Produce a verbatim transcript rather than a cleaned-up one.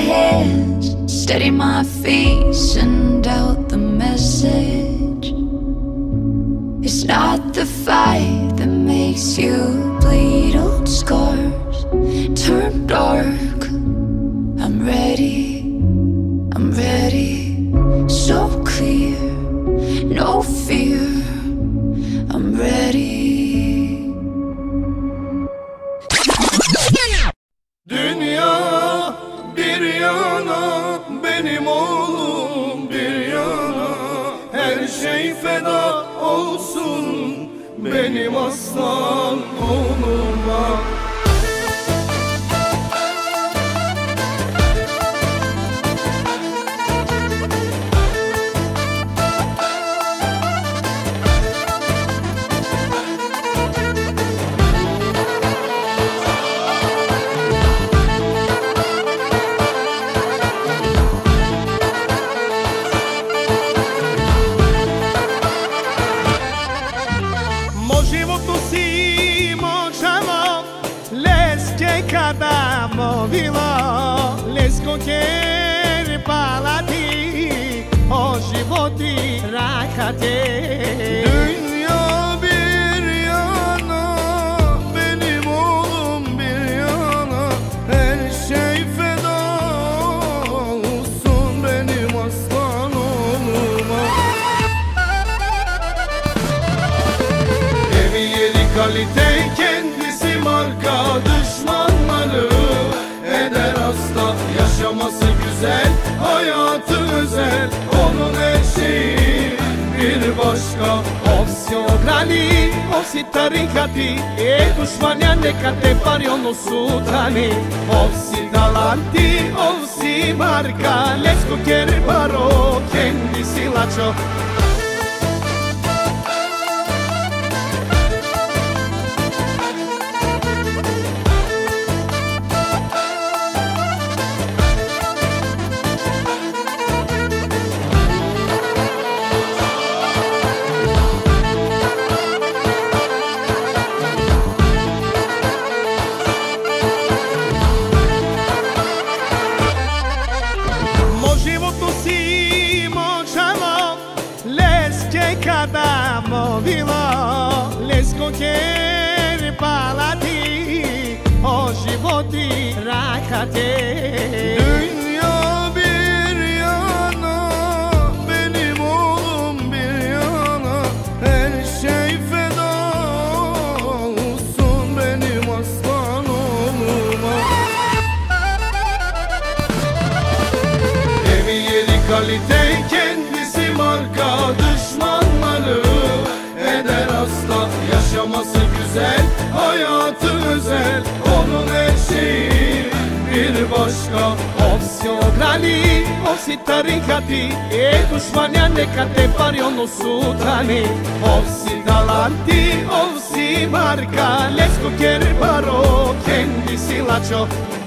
hands, steady my feet, send out the message. It's not the fight that makes you bleed. Old scars turn dark. I'm ready, I'm ready, so clear, no fear. I'm ready. Dünya bir yana, benim oğlum bir yana. Her şey feda olsun benim aslan oğluma. Quer palati, o životi rakate. Dünya bir yana, benim oğlum bir yana. Her şey feda olsun benim aslan oğluma. Evi yeri kalite, kendisi marka. Düşmanları eder hasta, yaşaması güzel, hayatı özel. Onun her şeyi bir başka. Ovsi ograni, ovsi tarikati, e dušmanja neka te pari ono sutani. Ovsi talanti, ovsi marka, lesko kere baro, kendisi lačo. Lesko kere palati, o životi rakate. Dünya bir yana, benim oğlum bir yana. Her şey feda olsun benim aslan oğluma. Evi yeri kalite, kendisi marka. Düşmanları eder hasta, yaşaması güzel, hayatı özel. Onun her şeyi bir başka. Ovsi ograni, ovsi tarikati, e dušmanja neka te pari ono sutani. Ovsi talanti, ovsi marka, lesko kere baro, kendisi lačo.